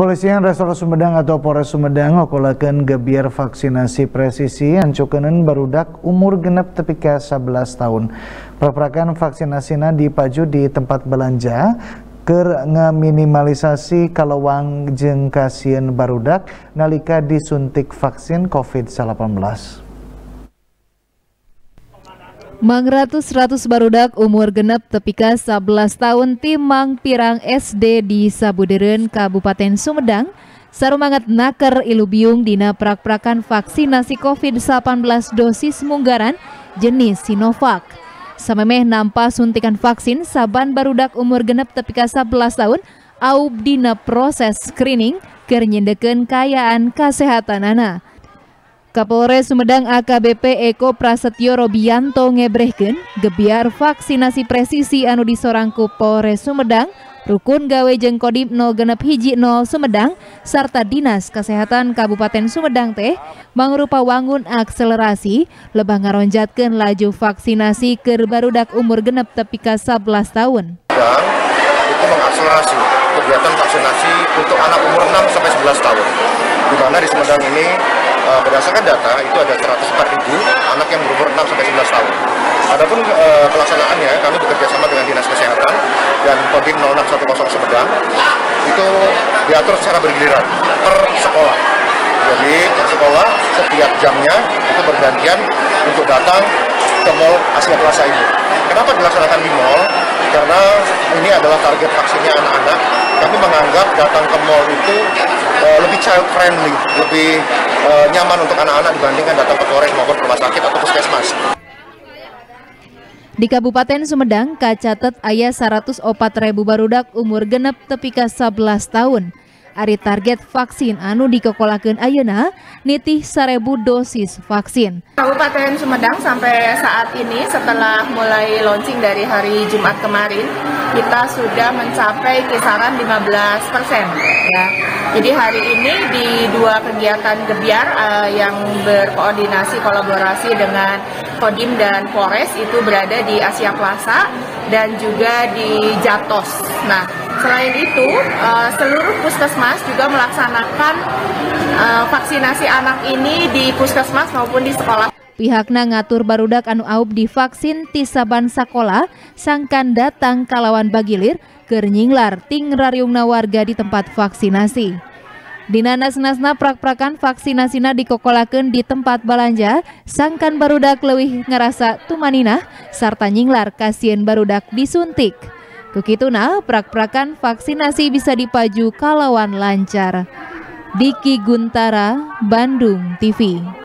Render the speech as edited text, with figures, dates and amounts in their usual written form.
Kepolisian Resor Sumedang atau Polres Sumedang ngokolakeun gebiar vaksinasi presisi ancukeun barudak umur genep tepi ka 11 tahun. Praprakan vaksinasina dipaju di tempat belanja keur ngaminimalisasi kalawang jeung kasieun barudak nalika disuntik vaksin COVID-19. Mangratus barudak umur genep tepi ka 11 tahun timang pirang SD di Sabudeureun Kabupaten Sumedang sarumangat naker ilubiung dina prak-prakan vaksinasi COVID-19 dosis munggaran jenis Sinovac. Samemeh nampa suntikan vaksin saban barudak umur genep tepi ka 11 tahun aub dina proses screening keur nyendekeun kaayaan kasehatanana. Kapolres Sumedang AKBP Eko Prasetyo Robianto ngebrehkeun gebiar vaksinasi presisi anu disorangku Polres Sumedang, Rukun Gawe jeung Kodim 061 Sumedang sarta Dinas Kesehatan Kabupaten Sumedang teh mangrupa wangun akselerasi lebah ngaronjatkeun laju vaksinasi keur barudak umur genep tepi ka 11 tahun. Itu mengakselerasi kegiatan vaksinasi untuk anak umur 6 sampai 11 tahun. Di mana di Sumedang ini berdasarkan data itu ada 104.000 anak yang berumur 6 sampai 11 tahun. Adapun pelaksanaannya kami bekerja sama dengan Dinas Kesehatan dan Kodim 0610 Sumedang itu diatur secara bergiliran per sekolah. Jadi per sekolah setiap jamnya itu bergantian untuk datang ke Mall Asia Plaza ini. Kenapa dilaksanakan di mall? Karena ini adalah target vaksinnya anak-anak. Kami menganggap datang ke mall itu lebih child friendly, lebih nyaman untuk anak-anak dibandingkan datang ke Polres maupun rumah sakit atau puskesmas. Di Kabupaten Sumedang kacatet aya 104.000 barudak umur genep tepi ka 11 tahun. Ari target vaksin anu dikokolakeun ayeuna nitih 1.000 dosis vaksin. Kabupaten Sumedang sampai saat ini setelah mulai launching dari hari Jumat kemarin kita sudah mencapai kisaran 15% ya. Jadi hari ini di dua kegiatan gebiar yang berkoordinasi kolaborasi dengan Kodim dan Polres itu berada di Asia Plaza dan juga di Jatos. Nah, selain itu seluruh puskesmas juga melaksanakan vaksinasi anak ini di puskesmas maupun di sekolah. Pihakna ngatur barudak anu aub divaksin ti saban sakola sangkan datang kalawan bagilir keur nyinglar ting rariungna warga di tempat vaksinasi. Dina nasna prak-prakan vaksinasina dikokolakeun di tempat balanja sangkan barudak leuwih ngarasa tumaninah sarta nyinglar kasieun barudak disuntik. Kukituna prak-prakan vaksinasi bisa dipaju kalawan lancar. Diki Guntara, Bandung TV.